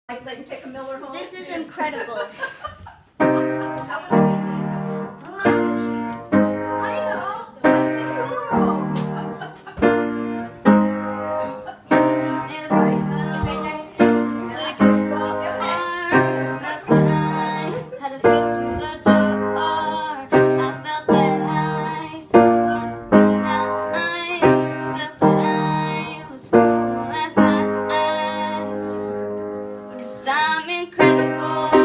Like take a Miller home. This is incredible. That was amazing. I know. Let's be cool. Had a face to the door. I felt that I was being nice. Felt that I was cool as ice. 'Cause I'm incredible.